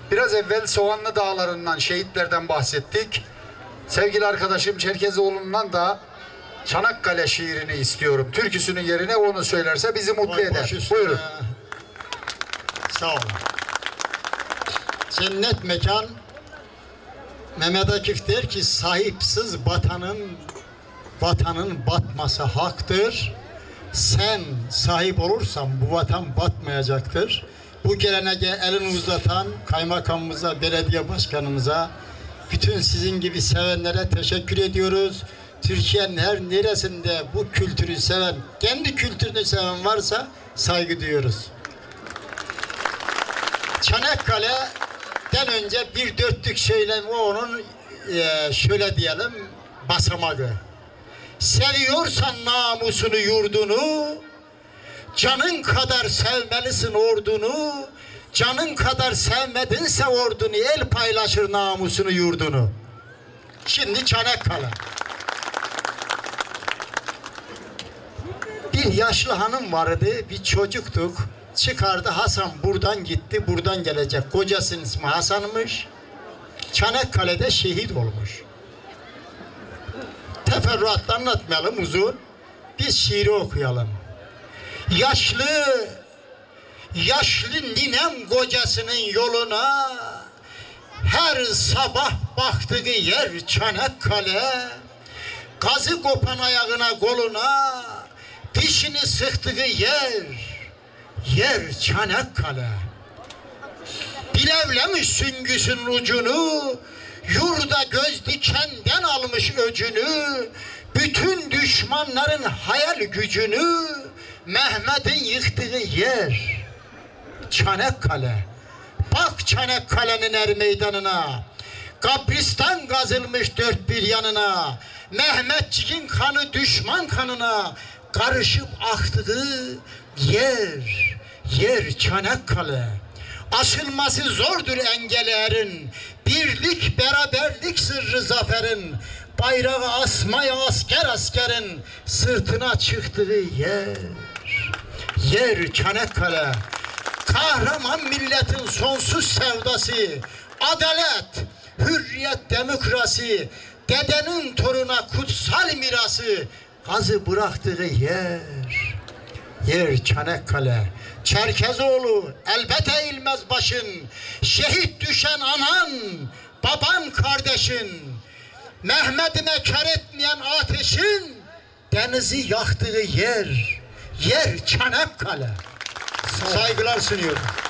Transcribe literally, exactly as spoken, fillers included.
Biraz evvel Soğanlı Dağları'ndan, şehitlerden bahsettik. Sevgili arkadaşım Çerkezoğlu'ndan da Çanakkale şiirini istiyorum. Türküsünün yerine onu söylerse bizi mutlu Vay eder. üstüne. Buyurun. Sağ olun. Cennet mekan, Mehmet Akif der ki sahipsiz vatanın vatanın batması haktır. Sen sahip olursan bu vatan batmayacaktır. Bu geleneğe elini uzatan kaymakamımıza, belediye başkanımıza, bütün sizin gibi sevenlere teşekkür ediyoruz. Türkiye'nin her neresinde bu kültürü seven, kendi kültürünü seven varsa saygı duyuyoruz. Çanakkale'den önce bir dörtlük söylemi onun e, şöyle diyelim basamağı. Seviyorsan namusunu yurdunu, canın kadar sevmelisin ordunu, canın kadar sevmedinse ordunu, el paylaşır namusunu yurdunu. Şimdi Çanakkale. Bir yaşlı hanım vardı, bir çocuktuk. Çıkardı Hasan buradan gitti, buradan gelecek. Kocasının ismi Hasan'mış. Çanakkale'de şehit olmuş. Teferruatla anlatmayalım uzun. Biz şiiri okuyalım. Yaşlı, yaşlı ninem kocasının yoluna her sabah baktığı yer Çanakkale. Gazı kopan ayağına koluna dişini sıktığı yer yer Çanakkale. Bilevlemiş süngüsün ucunu, yurda göz dikenden almış öcünü, bütün düşmanların hayal gücünü, Mehmet'in yıktığı yer Çanakkale. Bak Çanakkale'nin er meydanına, kabristan kazılmış dört bir yanına, Mehmetçiğin kanı düşman kanına karışıp aktığı yer, yer Çanakkale. Aşılması zordur engellerin, birlik beraberlik sırrı zaferin, bayrağı asmaya asker askerin sırtına çıktığı yer, yer Çanakkale. Kahraman milletin sonsuz sevdası, adalet, hürriyet, demokrasi, dedenin toruna kutsal mirası, gazı bıraktığı yer, yer Çanakkale. Çerkezoğlu elbet eğilmez başın, şehit düşen anan, baban kardeşin, Mehmet'ime kar etmeyen ateşin, denizi yaktığı yer, yer Çanakkale. Saygılar sunuyorum.